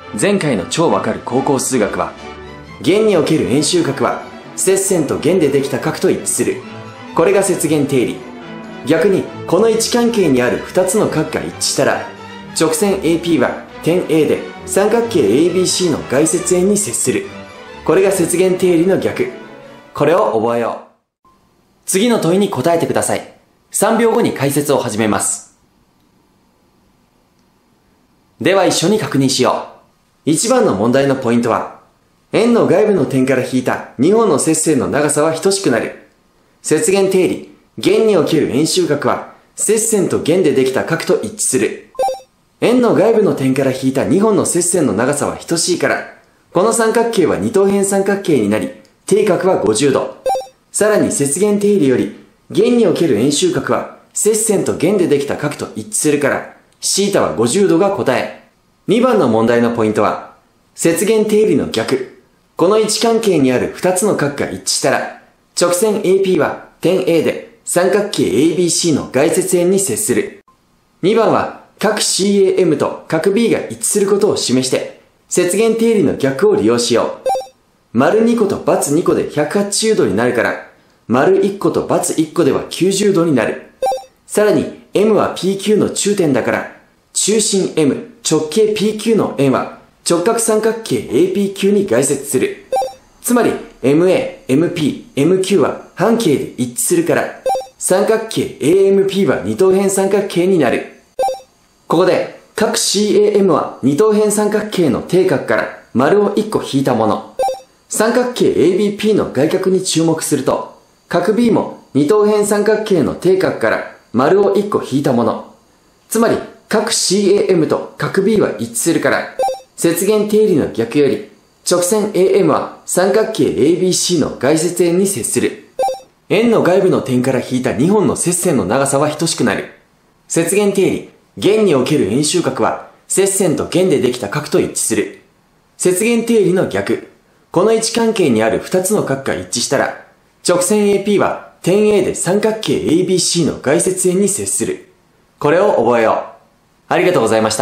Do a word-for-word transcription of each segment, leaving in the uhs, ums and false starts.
前回の超わかる高校数学は、弦における円周角は接線と弦でできた角と一致する。これが接弦定理。逆にこの位置関係にあるふたつの角が一致したら、直線 エーピー は点 A で三角形 エービーシー の外接円に接する。これが接弦定理の逆。これを覚えよう。次の問いに答えてください。さんびょうごに解説を始めます。では一緒に確認しよう。いちばんの問題のポイントは、円の外部の点から引いたにほんの接線の長さは等しくなる。接弦定理、弦における円周角は接線と弦でできた角と一致する。円の外部の点から引いたにほんの接線の長さは等しいから、この三角形は二等辺三角形になり、底角はごじゅうど。さらに接弦定理より、弦における円周角は接線と弦でできた角と一致するから、θ はごじゅうどが答え。にばんの問題のポイントは、接弦定理の逆。この位置関係にあるふたつの角が一致したら、直線 エーピー は点 A で三角形 エービーシー の外接円に接する。にばんは、角 シーエーエム と角 B が一致することを示して、接弦定理の逆を利用しよう。丸にこと×にこでひゃくはちじゅうどになるから、丸いっこと×いっこではきゅうじゅうどになる。さらに、M は ピーキュー の中点だから、中心 M、直径 ピーキュー の円は直角三角形 エーピーキュー に外接する。つまり、エムエー、エムピー、エムキュー は半径で一致するから、三角形 エーエムピー は二等辺三角形になる。ここで、角 シーエーエム は二等辺三角形の底角から丸をいっこ引いたもの。三角形 エービーピー の外角に注目すると、角 B も二等辺三角形の底角から丸をいっこ引いたもの。つまり、角 シーエーエム と角 B は一致するから、接弦定理の逆より、直線 エーエム は三角形 エービーシー の外接円に接する。円の外部の点から引いたにほんの接線の長さは等しくなる。接弦定理、弦における円周角は接線と弦でできた角と一致する。接弦定理の逆。この位置関係にあるふたつの角が一致したら、直線 エーピー は点 A で三角形 エービーシー の外接円に接する。これを覚えよう。ありがとうございました。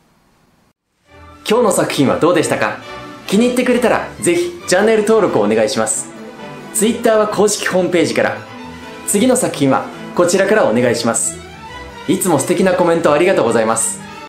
今日の作品はどうでしたか？気に入ってくれたらぜひチャンネル登録をお願いします。Twitter は公式ホームページから、次の作品はこちらからお願いします。いつも素敵なコメントありがとうございます。